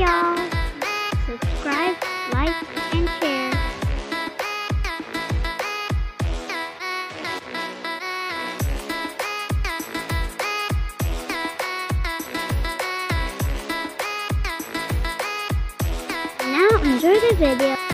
y'all. Subscribe, like, and share. Now enjoy the video.